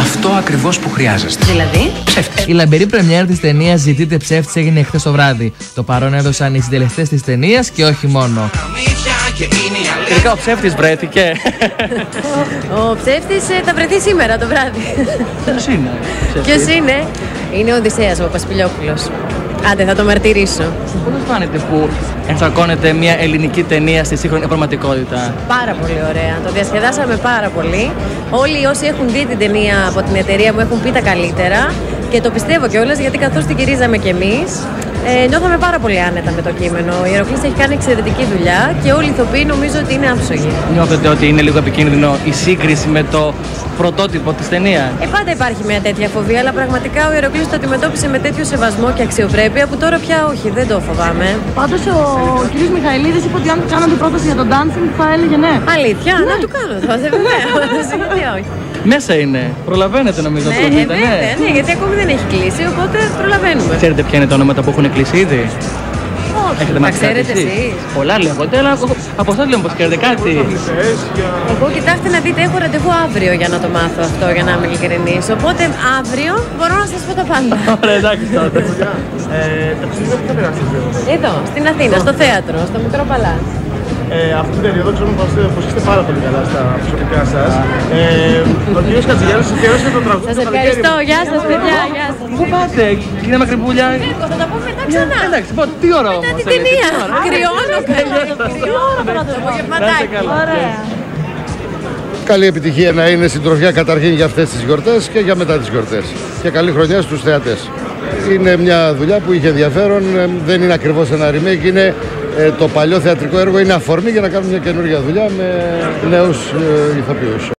αυτό ακριβώς που χρειάζεστε. Δηλαδή, ψεύτης. Η λαμπερή πρεμιέρα της ταινίας «Ζητείτε ψεύτης» έγινε χθες το βράδυ. Το παρόν έδωσαν οι συντελεστές της ταινίας και όχι μόνο. Τελικά ο ψεύτης βρέθηκε. ο ψεύτης θα βρεθεί σήμερα το βράδυ. Ποιος είναι? Είναι ο Οδυσσέας, ο Παπασπηλιόπουλος. Άντε, θα το μαρτυρήσω. Πώς σας φάνηκε που ενσαρκώνεται μια ελληνική ταινία στη σύγχρονη πραγματικότητα? Πάρα πολύ ωραία. Το διασκεδάσαμε πάρα πολύ. Όλοι όσοι έχουν δει την ταινία από την εταιρεία μου έχουν πει τα καλύτερα. Και το πιστεύω κιόλας, γιατί καθώς την γυρίζαμε κι εμείς, νιώθαμε πάρα πολύ άνετα με το κείμενο. Ο Ηρακλής έχει κάνει εξαιρετική δουλειά και όλοι οι ηθοποιοί νομίζω ότι είναι άψογοι. Νιώθετε ότι είναι λίγο επικίνδυνο η σύγκριση με το πρωτότυπο της ταινίας? Πάντα υπάρχει μια τέτοια φοβία, αλλά πραγματικά ο Ηρακλής το αντιμετώπισε με τέτοιο σεβασμό και αξιοπρέπεια που τώρα πια όχι, δεν το φοβάμαι. Πάντως ο κ. Μιχαηλίδης είπε ότι αν του κάνατε πρόταση για τον dancing θα έλεγε ναι. Αλήθεια, να του κάνω τώρα, γιατί όχι. Μέσα είναι. Προλαβαίνετε νομίζω να το δείτε, ναι, γιατί ακόμη δεν έχει κλείσει, οπότε προλαβαίνουμε. Ξέρετε ποια είναι τα ονόματα που έχουν κλείσει ήδη? Έχετε Τα ξέρετε εσείς? Πολλά λέγονται, αλλά από εσάς λέμε πως ξέρετε κάτι. Εγώ κοιτάξτε να δείτε, έχω ραντεβού αύριο για να το μάθω αυτό, για να είμαι ειλικρινής. Οπότε αύριο μπορώ να σας πω τα πάντα. Ωραία, εντάξει τότε. Ταξίδι που θα περάσετε? Εδώ, στην Αθήνα, στο θέατρο, στο Μικρό Παλάτι. Αυτή την περίοδο ξέρουμε πως είστε πάρα πολύ καλά στα προσωπικά σας. Ο κ. Χατζηγιάννης αφιέρωσε το τραγούδι. Σας ευχαριστώ, γεια σας παιδιά, γεια σας. Πού πάτε, κυρία Μακρυπούλια? Θα τα πούμε μετά ξανά. Εντάξει, τι ώρα όμως? Μετά την ταινία. Κρυώνω καλά. Το απογευματάκι. Ωραία. Καλή επιτυχία να είναι συντροφιά καταρχήν για αυτές τις γιορτές και για μετά τις γιορτές. Και καλή χρονιά στους θεατές. Είναι μια δουλειά που είχε ενδιαφέρον, δεν είναι ακριβώς ένα remake, είναι το παλιό θεατρικό έργο, είναι αφορμή για να κάνουμε μια καινούργια δουλειά με νέους ηθοποιούς.